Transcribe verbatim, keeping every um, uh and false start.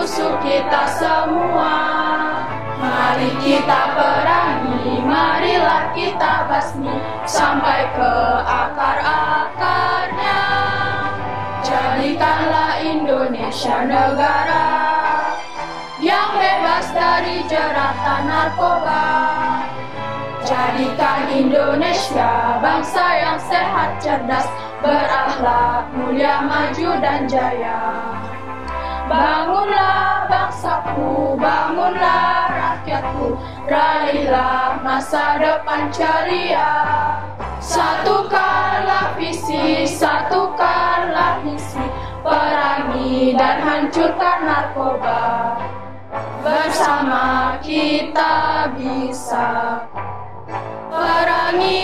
musuh kita semua. Mari kita perangi, marilah kita basmi sampai ke akar-akarnya. Jadikanlah Indonesia negara yang bebas dari jeratan narkoba. Jadikan Indonesia bangsa yang sehat, cerdas, berakhlak, mulia, maju dan jaya. Bangunlah bangsaku, bangunlah rakyatku, raihlah masa depan ceria. Satukanlah visi, satukanlah misi, perangi dan hancurkan narkoba. Bersama kita bisa perangi